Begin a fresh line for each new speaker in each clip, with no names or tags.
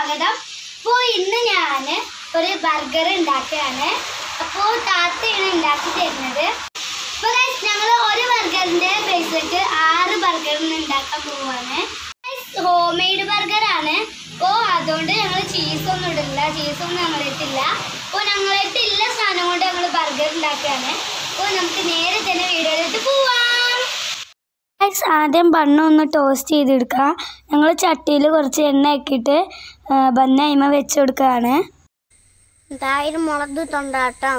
സ്വാഗതം. അപ്പോൾ ഇന്ന് ഞാൻ ഒരു ബർഗർ ഉണ്ടാക്കുകയാണ്. അപ്പോൾ താത്തയാണ് ഉണ്ടാക്കി തരുന്നത്. അപ്പോൾ ഞങ്ങൾ ഒരു ബർഗറിൻ്റെ ബേസിലിട്ട് 6 ബർഗറിന് ഉണ്ടാക്കാൻ പോവുകയാണ്. ഹോം മെയ്ഡ് ബർഗറാണ്. അപ്പോൾ അതുകൊണ്ട് ഞങ്ങൾ ചീസൊന്നും ഇടില്ല, ചീസൊന്നും ഞങ്ങളിട്ടില്ല. അപ്പോൾ ഞങ്ങളിട്ടില്ല സാധനം കൊണ്ട് ഞങ്ങൾ ബർഗർ ഉണ്ടാക്കുകയാണ്. അപ്പോൾ നമുക്ക് നേരെ തന്നെ വീഡിയോയിലിട്ട് പോവാം. ആദ്യം ബണ്ണൊന്ന് ടോസ്റ്റ് ചെയ്തെടുക്കുക. ഞങ്ങൾ ചട്ടിയിൽ കുറച്ച് എണ്ണ ആക്കിയിട്ട് ബണ്ണ് അയിമ വെച്ച് കൊടുക്കുകയാണ്.
തൈര് മുളക് തൊണ്ടാട്ടം.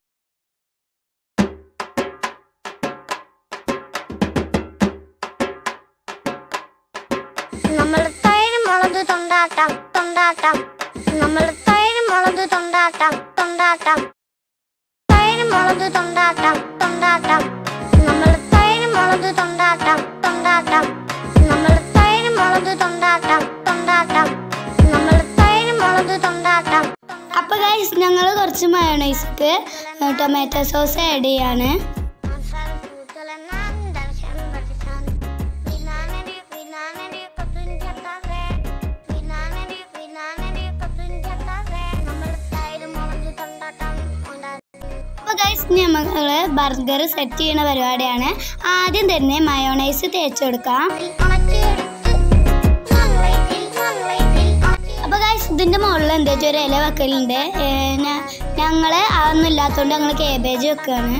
നമ്മൾ തൈര് മുളക് തൊണ്ടാട്ടം തൊണ്ടാട്ടം. നമ്മൾ തൈര് മുളക് തൊണ്ടാട്ടം തൊണ്ടാട്ടം. തൈര് മുളക് തൊണ്ടാട്ടം തൊണ്ടാട്ടം. നമ്മൾ തൈര് മുളക് തൊണ്ടാട്ടം തൊണ്ടാട്ടം. നമ്മൾ തൈര് മുളക് തൊണ്ടാട്ടം തൊണ്ടാട്ടം. നമ്മൾ തൈര് മുളക് തൊണ്ടാട്ടം.
അപ്പോൾ ഗൈസ് ഞങ്ങൾ കുറച്ച് മയോണൈസ്ക്ക് ടൊമാറ്റോ സോസ് ആഡ് ചെയ്യാണ്. അപ്പോൾ ഗൈസ് നമ്മൾ ബർഗർ സെറ്റ് ചെയ്യുന്ന പരിപാടിയാണ്. ആദ്യം തന്നെ മയോണൈസ് തേച്ച് കൊടുക്കാം. അപ്പോൾ ഗൈസ് ഇതിൻ്റെ മുകളിൽ എന്താ വെച്ചാൽ ഒരു ഇല വെക്കലുണ്ട്. ഞങ്ങൾ അതൊന്നും ഇല്ലാത്തതുകൊണ്ട് ഞങ്ങൾ കേബേജ് വെക്കുകയാണ്.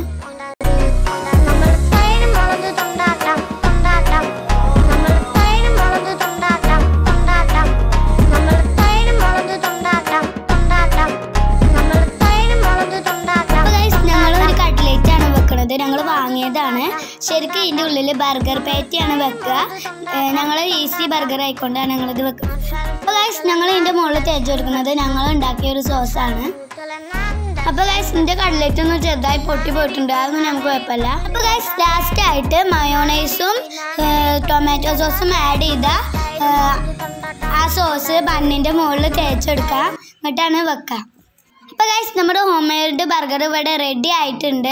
ഞങ്ങൾ വാങ്ങിയതാണ്. ശരിക്കും ഇതിൻ്റെ ഉള്ളിൽ ബർഗർ പാറ്റിയാണ് വെക്കുക. ഞങ്ങൾ ഈസി ബർഗർ ആയിക്കൊണ്ടാണ് ഞങ്ങളിത് വെക്കുക. അപ്പോൾ ഗൈസ് ഞങ്ങൾ ഇതിൻ്റെ മുകളിൽ തേച്ച് കൊടുക്കുന്നത് ഞങ്ങൾ ഉണ്ടാക്കിയ ഒരു സോസാണ്. അപ്പോൾ ഗൈസ് ഇതിൻ്റെ കട്ട്ലറ്റ് ഒന്ന് ചെറുതായി പൊട്ടി പോയിട്ടുണ്ട്, അതൊന്നും നമുക്ക് കുഴപ്പമില്ല. അപ്പോൾ ഗൈസ് ലാസ്റ്റായിട്ട് മയോണൈസും ടൊമാറ്റോ സോസും ആഡ് ചെയ്ത ആ സോസ് ബണ്ണിൻ്റെ മുകളിൽ തേച്ചെടുക്കുക, എന്നിട്ടാണ് വെക്കുക. അപ്പോൾ ഗൈസ് നമ്മുടെ ഹോം മെയ്ഡ് ബർഗർ ഇവിടെ റെഡി ആയിട്ടുണ്ട്.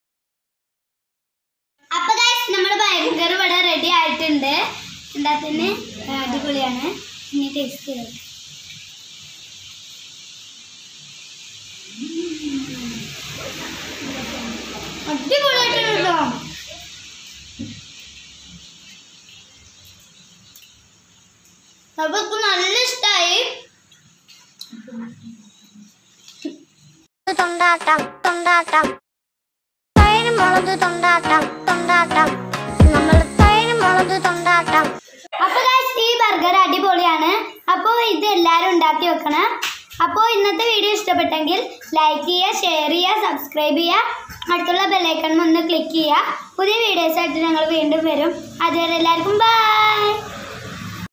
അപ്പോൾ ഗൈസ് നമ്മുടെ ബർഗർ ഇവിടെ റെഡി ആയിട്ടുണ്ട്. എന്താ തന്നെ അടിപൊളിയാണ്. ഇനി ടേസ്റ്റ് ചെയ്തത് അടിപൊളിയായിട്ടുണ്ട് കേട്ടോ. അപ്പോൾ നല്ല ഇഷ്ടമായി.
തൊണ്ടാട്ടം തൊണ്ടാട്ടം. തൈര് മുളക് തൊണ്ടാട്ടം തൊണ്ടാട്ടം. നമ്മൾ തൈര് മുളക് തൊണ്ടാട്ടം.
അപ്പോൾ ഗൈസ് ഈ ബർഗർ അടിപൊളിയാണ്. അപ്പോൾ ഇത് എല്ലാവരും ഉണ്ടാക്കി വെക്കണം. അപ്പോൾ ഇന്നത്തെ വീഡിയോ ഇഷ്ടപ്പെട്ടെങ്കിൽ ലൈക്ക് ചെയ്യുക, ഷെയർ ചെയ്യുക, സബ്സ്ക്രൈബ് ചെയ്യുക, അടുത്തുള്ള ബെല്ലൈക്കൺ ഒന്ന് ക്ലിക്ക് ചെയ്യുക. പുതിയ വീഡിയോസായിട്ട് ഞങ്ങൾ വീണ്ടും വരും. അതുവരെ എല്ലാവർക്കും ബൈ.